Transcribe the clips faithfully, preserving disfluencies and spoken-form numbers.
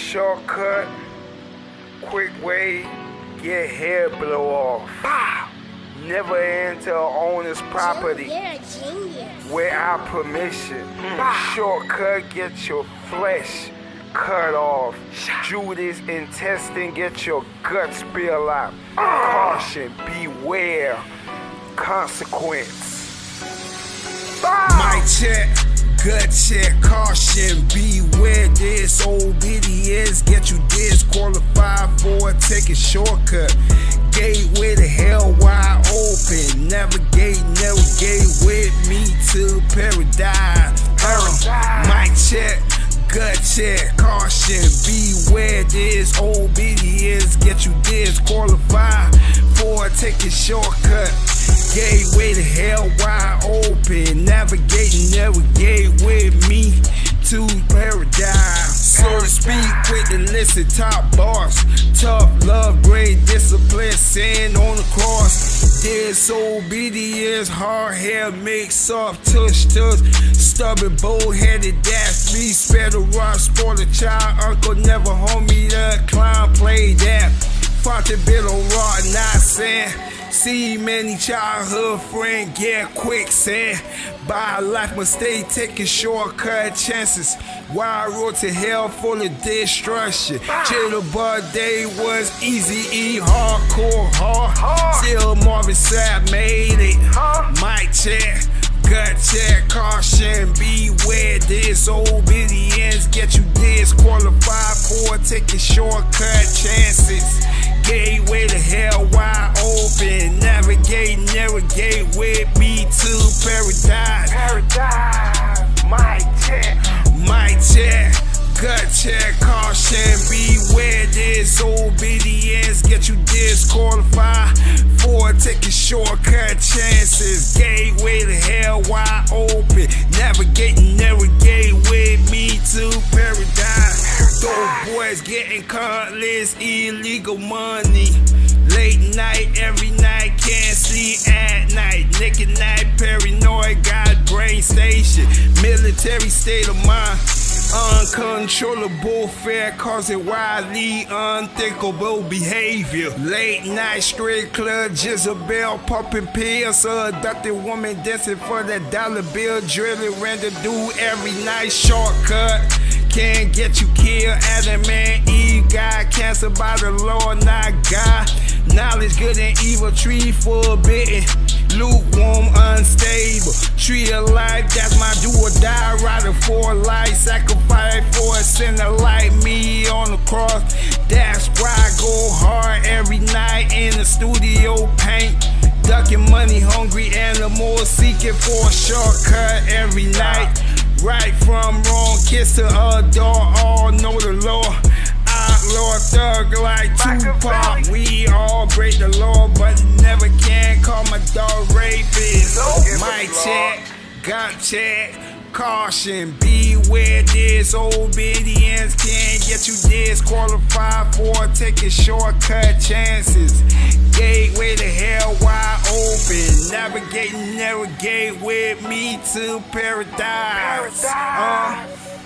Shortcut, quick way, get hair blow off. Pow! Never enter owner's property You're a genius. without permission. Shortcut, get your flesh cut off. Judas intestine, get your gut spill out. Caution, beware, consequence. Mic check, gut check, caution, beware disobedience, get you disqualified for taking shortcut. Gateway to hell wide open, navigate, navigate with me to paradise. Uh, mic check, gut check, caution, beware disobedience, get you disqualified for taking shortcut. Gateway to hell wide open, navigate, navigate with me to paradise. So to speak, quick to listen, top boss, tough love, great discipline, sin on the cross. Disobedience, hard hair, mix up, tush tush, stubborn, bold-headed, that's me. Spare the rock, spoil the child, uncle never homie, the clown play that. Fought a bit on raw, not saying. See many childhood friend get quicksand. By a life mistake, taking shortcut chances. Wild road to hell full of destruction. Jitterbug day was easy E, hardcore hard. Still Marvin Sapp made it. Mic check, gut check, caution, beware disobedience, get you disqualified for taking shortcut chances. Gateway to hell wide open, navigate, navigate with me to paradise. Paradise, mic check. Mic check, gut check, caution, beware disobedience, get you disqualified for taking shortcut chances. Gateway to hell wide open, navigate, navigate with me to paradise. Those boys getting countless illegal money. Late night, every night, can't sleep at night. Nick at night, paranoid, got brain station. Military state of mind. Uncontrollable fear causing wildly unthinkable behavior. Late night straight club, Jezebel popping pills, abducted woman dancing for that dollar bill, drilling random dude every night. Shortcut can't get you killed. Adam and Eve got cancer by the Lord, not God. Knowledge good and evil, tree forbidden. Lukewarm, unstable. Tree of life, that's my do or die. Riding for life, sacrifice for a sinner like me on the cross. That's why I go hard every night in the studio paint. Ducking money, hungry animals, seeking for a shortcut every night. Right from wrong, kiss to adore, all know the law. Outlaw thug like Tupac, we all break the law, but never can call my dog rapist. Mic check, gut check, caution, beware disobedience, can get you disqualified for taking shortcut chances. Gateway to hell wide open, navigate, navigate with me to paradise. Uh,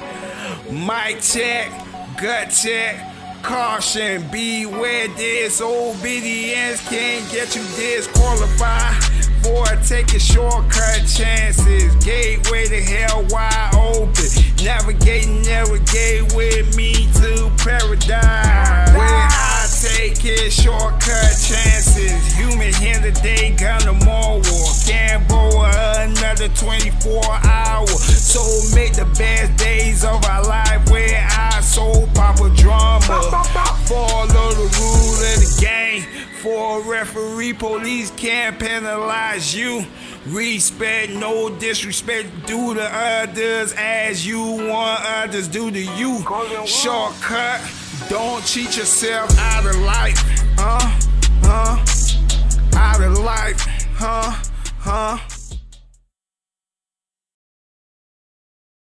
mic check, gut check, caution, beware disobedience, can't get you disqualified for taking shortcut chances. Gateway to hell wide open, navigate, navigate with me to paradise. Where I take it, shortcut chances. Human hand today, gonna more war. Can't borrow another twenty-four hours. So make the best days of our life where I soul papa drama. Follow the rule of the game. For a referee, police can't penalize you. Respect, no disrespect, do to others as you want others do to you. Shortcut, don't cheat yourself out of life. Huh? Huh? Out of life. Huh? Huh?